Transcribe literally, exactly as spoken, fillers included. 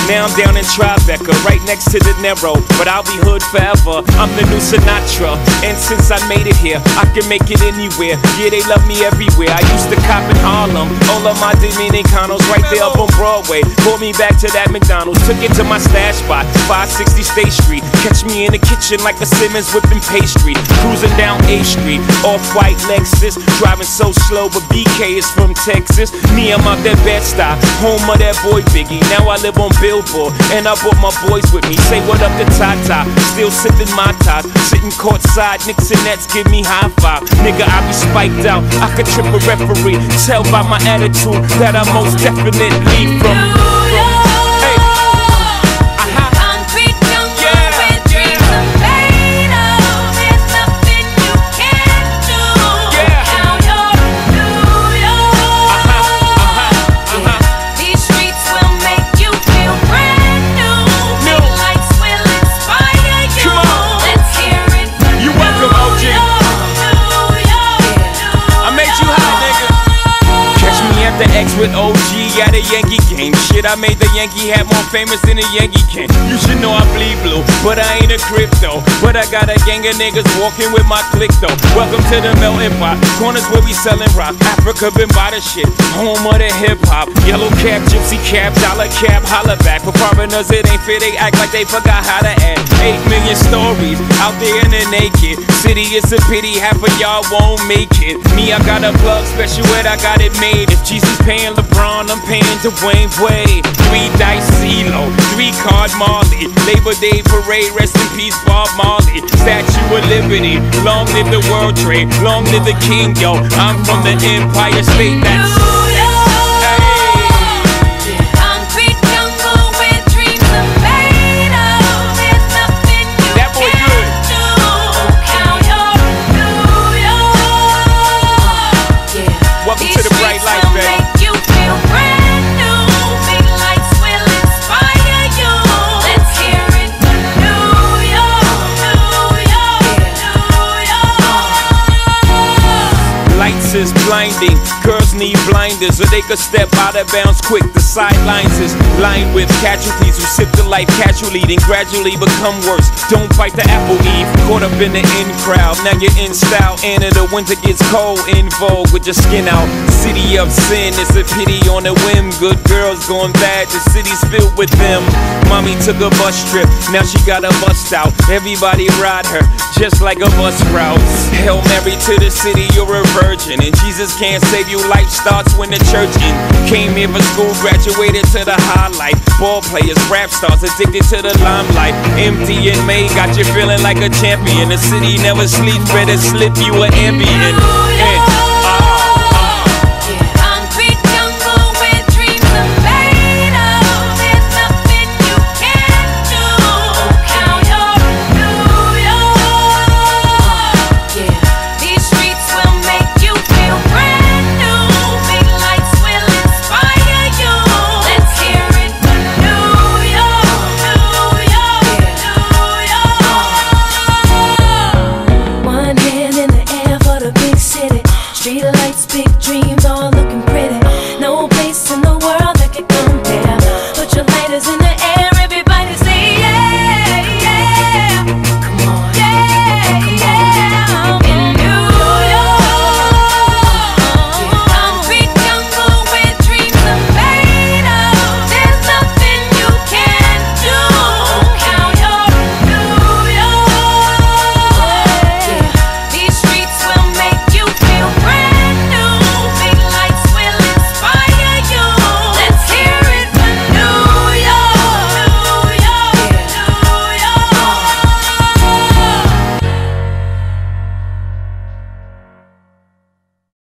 Now I'm down in Tribeca, right next to the Narrow, but I'll be hood forever. I'm the new Sinatra, and since I made it here, I can make it anywhere. Yeah, they love me everywhere. I used to cop in Harlem, all of my Dominicanos right there up on Broadway. Pulled me back to that McDonald's, took it to my stash spot, five sixty State Street. Catch me in the kitchen like a Simmons whipping pastry. Cruising down A Street, off-white Lexus, driving so slow, but B K is from Texas. Me, I'm out that Bed-Stuy, home of that boy Biggie. Now I live on Billboard, and I brought my boys with me. Say what up to Tata, still sipping my ties, sitting courtside, Knicks and Nets give me high five. Nigga, I be spiked out, I could trip a referee. Tell by my attitude that I most definitely from. X with O G at a Yankee game. Shit, I made the Yankee hat more famous than a Yankee can. You should know I bleed blue, but I ain't a crypto. But I got a gang of niggas walking with my click though. Welcome to the melting pot, corners where we selling rock. Africa been by the shit, home of the hip hop. Yellow cap, gypsy cap, dollar cap, holla back. For foreigners it ain't fair, they act like they forgot how to act. Eight million stories out there in the naked city. It's a pity half of y'all won't make it. Me, I got a plug special ed, I got it made. If Jesus paying LeBron, I'm paying Dwayne Wade. Three dice CeeLo, three card Marley. Labor Day parade, rest in peace Bob Marley. Statue of Liberty, long live the World Trade, long live the King, yo. I'm from the Empire State, that's is blinding. Girls need blinders so they could step out of bounds quick. The sidelines is lined with casualties who sip the life casually, then gradually become worse. Don't bite the apple, Eve. Caught up in the in crowd, now you're in style. And in the winter gets cold, in vogue with your skin out. City of sin, it's a pity on a whim. Good girls going bad, the city's filled with them. Mommy took a bus trip, now she got a bust out. Everybody ride her, just like a bus route. Hail Mary to the city, you're a virgin. And Jesus can't save you, life starts when the church in. Came here for school, graduated to the highlight. Ball players, rap stars, addicted to the limelight. Empty in May, got you feeling like a champion. The city never sleeps, better slip you an ambient.